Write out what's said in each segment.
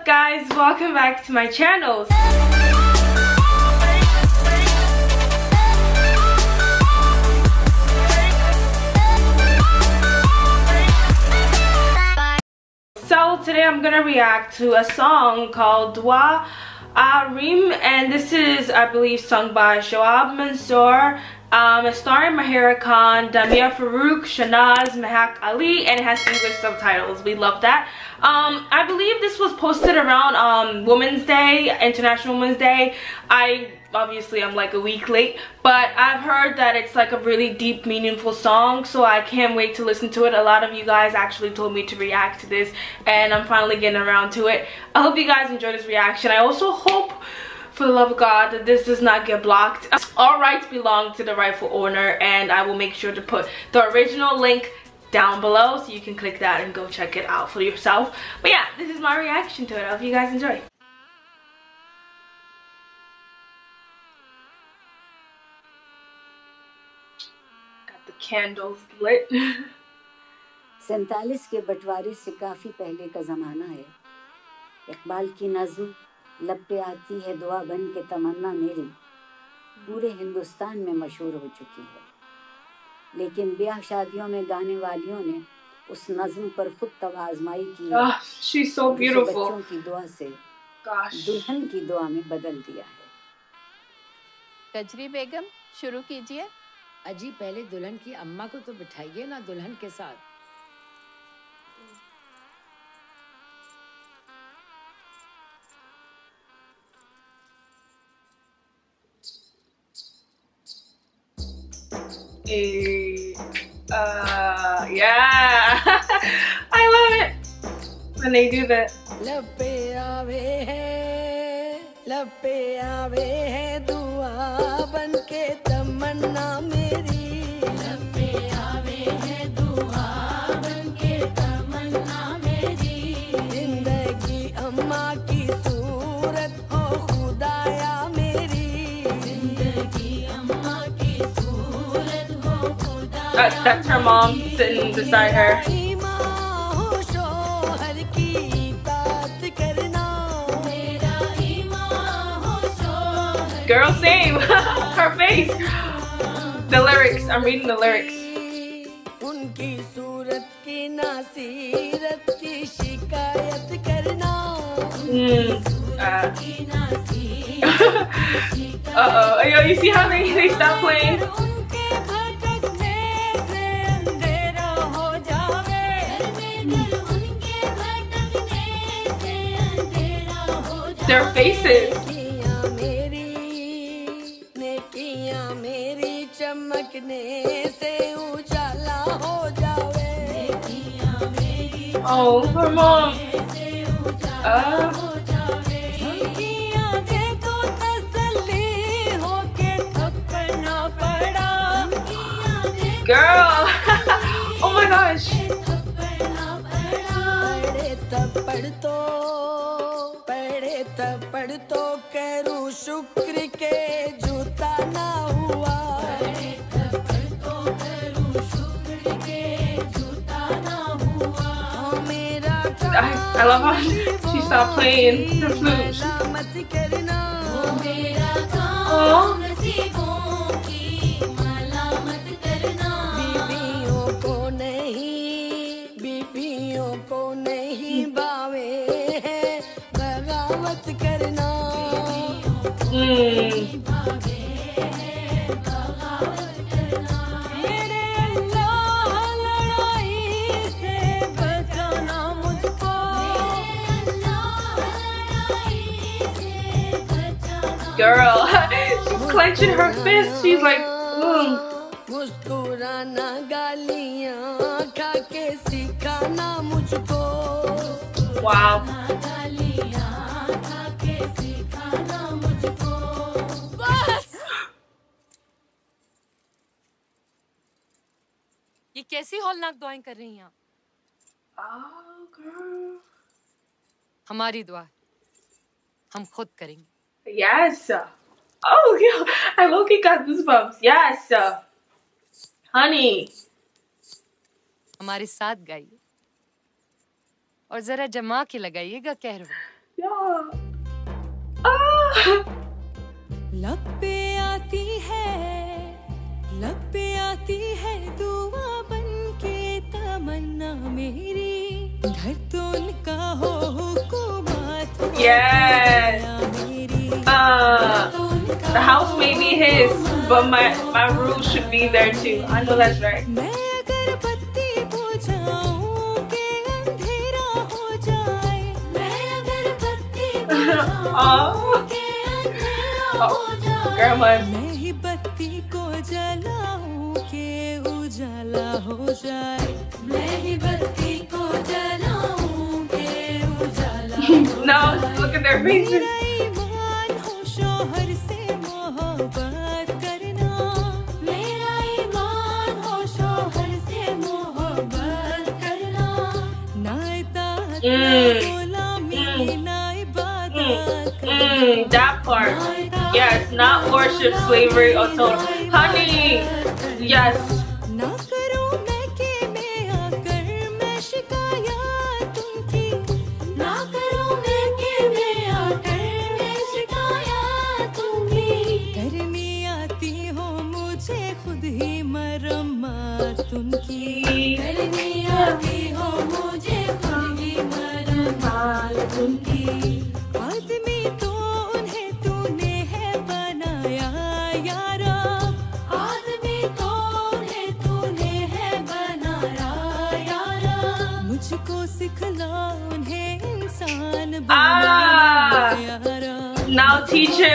up guys, welcome back to my channel. So today I'm gonna react to a song called Dua Reem, and this is, I believe, sung by Shoaib Mansour. It's starring Mahira Khan, Damia Farouk, Shanaz, Mahak Ali, and it has English subtitles. We love that. I believe this was posted around Women's Day, International Women's Day. I'm like a week late, but I've heard that it's like a really deep, meaningful song, so I can't wait to listen to it. A lot of you guys actually told me to react to this, and I'm finally getting around to it. I hope you guys enjoy this reaction. I also hope, for the love of God, that this does not get blocked. All rights belong to the rightful owner, and I will make sure to put the original link down below so you can click that and go check it out for yourself. But yeah, this is my reaction to it. I hope you guys enjoy. Got the candles lit. 47 के बंटवारे से काफी पहले का जमाना है। इकबाल की नज़्म लब पे आती है दुआ बन के तमन्ना मेरी पूरे हिंदुस्तान में मशहूर हो चुकी है, लेकिन ब्याह शादियों में गाने वालियों ने उस नज़्म पर खुद तवाज़माई की है। She's so beautiful. बच्चों की दुआ से दुल्हन की दुआ में बदल दिया है। कजरी बेगम शुरू कीजिए। अजी पहले दुल्हन की अम्मा को तो बिठाइए ना दुल्हन के साथ। Yeah. I love it when they do that. लपे आवे है दुआ बन के तमन्ना मेरी लपे आवे है दुआ बन के तमन्ना मेरी जिंदगी अम्मा की सूरत हो खुदाया मेरी जिंदगी अम्मा की सूरत हो खुदाया। That's her mom sitting beside her. Girl, same. Her face. The lyrics. I'm reading the lyrics. Uh-oh. Yo, you see how they stop playing? Their faces. Oh, her mom. Girl. Oh my gosh. पढ़ तो करूं शुक्र के जूता ना हुआ I love how she stopped playing the flute. Oh. बीबियों को नहीं बावे है बगावत करना। Girl, she's clenching her fist. She's like, मुस्कुराना गालियां खा के सिखाना मुझको। Wow. ये कैसी हौलनाक दुआएं कर रही हैं आप? Oh, girl. हमारी दुआ हम खुद करेंगे। Yes. Oh, yeah. I low-key got goosebumps. Yes. Honey. हमारे साथ गाइए और जरा जमा के लगाइएगा कहरवा। Yeah. Ah. लब पे आती है दुआ बन के तमन्ना मेरी घर तो उनका हो हुकूमत Yes. The house may be his, but my roots should be there too. I know that's right. मैं अगर बत्ती बुझाऊं के अंधेरा हो जाए मैं अगर बत्ती बुझाऊं के अंधेरा हो जाए Grandma. मैं ही बत्ती को जलाऊं के उजाला हो जाए मैं ही बत्ती को जलाऊं के उजाला No, look at their faces. मेरा ईमान हो शौहर से मोहब्बत करना मेरा ईमान हो शौहर से मोहब्बत करना ना इताअत ना गुलामी ना इबादत That part. Yes, not worship, slavery, or total. Honey. Yes. ना करूं मैं के में आकर मैं शिकायत उनकी ना करूं मैं के में आकर मैं शिकायत उनकी करनी आती हो मुझे खुद ही मरम्मत उनकी करनी आती हो मुझे खुद ही मरम्मत उनकी आदमी तो उन्हें तूने है बनाया यारा आदमी तो उन्हें तूने है बनाया यारा मुझको सिखला उन्हें इंसान बनाना यारा Now teach him.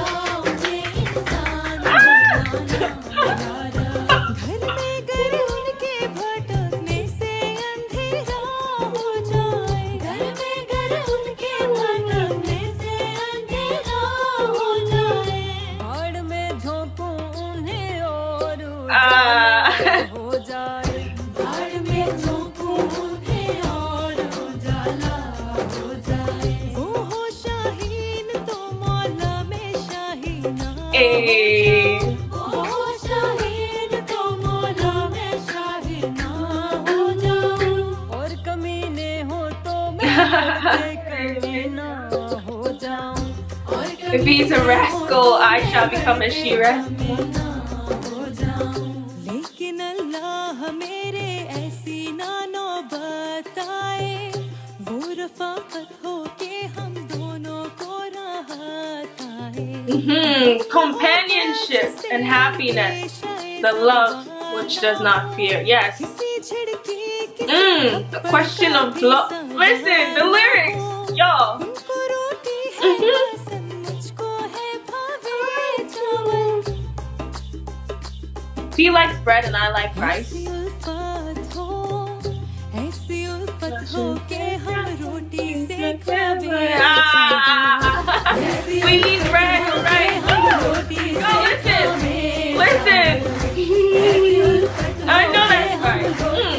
घर में घर उनके भटकने से अंधेरा हो जाए घर में घर उनके भटकने से अंधेरा हो जाए बाढ़ में झोंकूं उन्हें और उजाला हो जाए बाढ़ में झोंकूं उन्हें और उजाला हो जाए वो हो शाहीन तो मौला में शाहीना Hey. वो शाहीन तो मौला में शाहीना हो जाऊं और कमीने हो तो मैं कमीना हो जाऊं और If he's a rascal, I shall become a she-rat. हो जाऊं लेकिन अल्लाह मेरे ऐसी ना नौबत आए वो रफ़ाक़त हो के हम दोनों को राहत आए Companionship and happiness. The love which does not fear. Yes. The question of love. Listen, the lyrics. Y'all. He likes bread and I like rice. We need bread and rice. Yo, listen. I know that's right.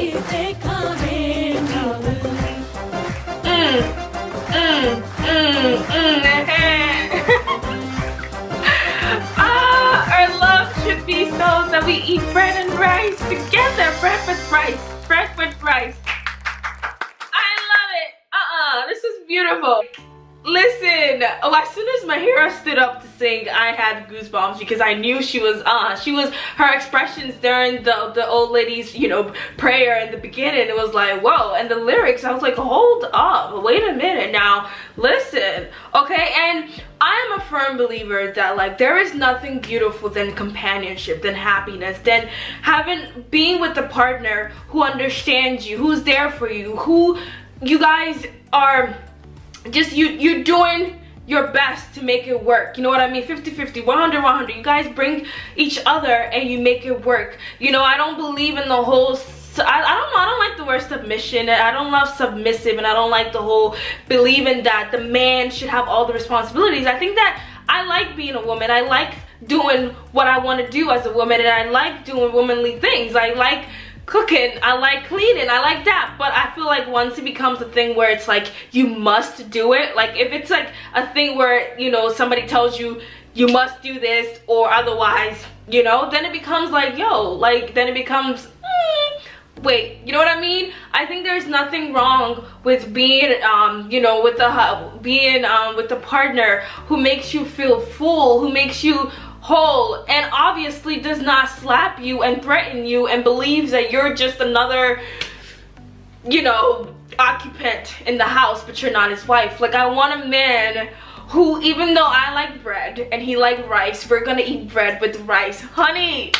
Our love should be so that we eat bread and rice together. Bread with rice. Bread with rice. I love it. This is beautiful. Listen, as soon as Mahira stood up to sing, I had goosebumps because I knew she was her expressions during the old lady's, prayer in the beginning, it was like, whoa. And the lyrics, I was like, hold up, wait a minute now, listen, okay? And I am a firm believer that like there is nothing beautiful than companionship, than happiness, than being with a partner who understands you, who's there for you, who you guys are just you're doing your best to make it work. You know what I mean? 50-50, 100-100. You guys bring each other and you make it work. I don't believe in the whole I don't like the word submission. I don't love submissive, and I don't like the whole believing that the man should have all the responsibilities. I think that I like being a woman. I like doing what I want to do as a woman, and I like doing womanly things. I like cooking, I like cleaning, I like that. But I feel like once it becomes a thing where it's like you must do it, like if it's like a thing where somebody tells you you must do this or otherwise, then it becomes like, yo, like then it becomes wait, you know what I mean? I think there's nothing wrong with being, you know, with the partner who makes you feel full, who makes you whole, and obviously does not slap you and threaten you and believes that you're just another, you know, occupant in the house, but you're not his wife. Like, I want a man who, even though I like bread and he liked rice, we're gonna eat bread with rice. Honey,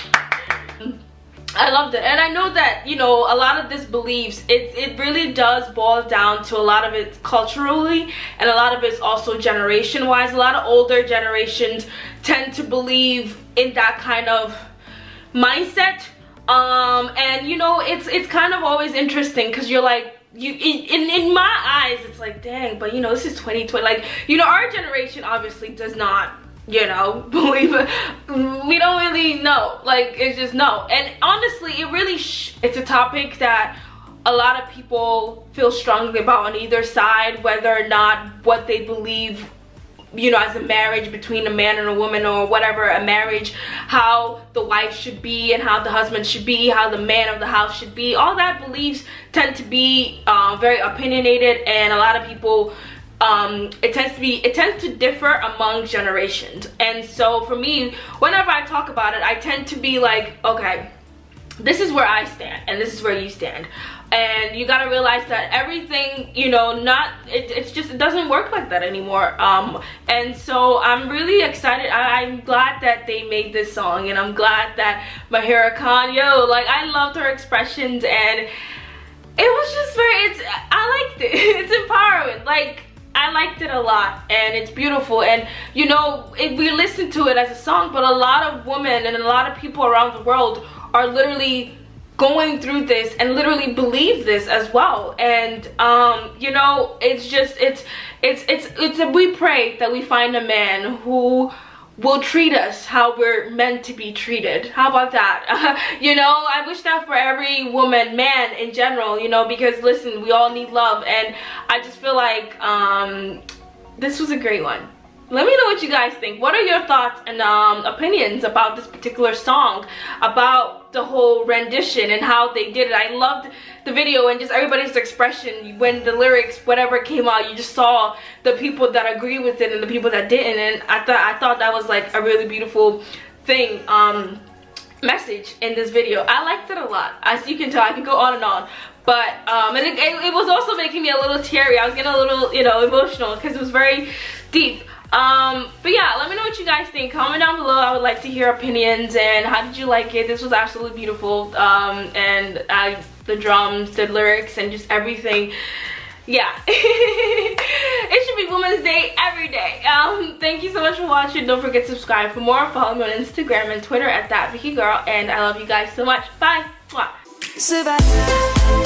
I loved it. And I know that, you know, a lot of this beliefs, it really does boil down to a lot of it culturally, and a lot of it's also generation wise. A lot of older generations tend to believe in that kind of mindset, and you know, it's kind of always interesting, because you're like, in my eyes it's like, dang, but you know, this is 2020. Like, you know, our generation obviously does not, you know, believe it. We don't really know. Like, it's just no. And honestly, it really it's a topic that a lot of people feel strongly about on either side, whether or not what they believe, you know, as a marriage between a man and a woman, or whatever, a marriage, how the wife should be and how the husband should be, how the man of the house should be. All that beliefs tend to be very opinionated, and a lot of people, it tends to differ among generations. And so for me, whenever I talk about it, I tend to be like, okay, this is where I stand and this is where you stand, and you got to realize that everything, you know, it doesn't work like that anymore. And so I'm really excited. I'm glad that they made this song, and I'm glad that Mahira Khan, yo, like, I loved her expressions, and it was just I liked it. It's empowering. Like, I liked it a lot, and it's beautiful. And you know, we listen to it as a song, but a lot of women and a lot of people around the world are literally going through this and literally believe this as well. And you know, it's just we pray that we find a man who will treat us how we're meant to be treated. How about that? You know, I wish that for every woman, man in general, you know, because listen, we all need love, and I just feel like this was a great one. Let me know what you guys think. What are your thoughts and opinions about this particular song, about the whole rendition and how they did it? I loved the video and just everybody's expression when the lyrics, whatever came out. You just saw the people that agree with it and the people that didn't, and I thought that was like a really beautiful thing, message in this video. I liked it a lot. As you can tell, I can go on and on. But and it was also making me a little teary. I was getting a little, you know, emotional because it was very deep. But yeah, let me know what you guys think. Comment down below. I would like to hear opinions, and how did you like it? This was absolutely beautiful. And the drums, the lyrics, and just everything. Yeah. It should be Women's Day every day. Thank you so much for watching. Don't forget to subscribe for more. Follow me on Instagram and Twitter at ThatVickyGirl, and I love you guys so much. Bye. Mwah.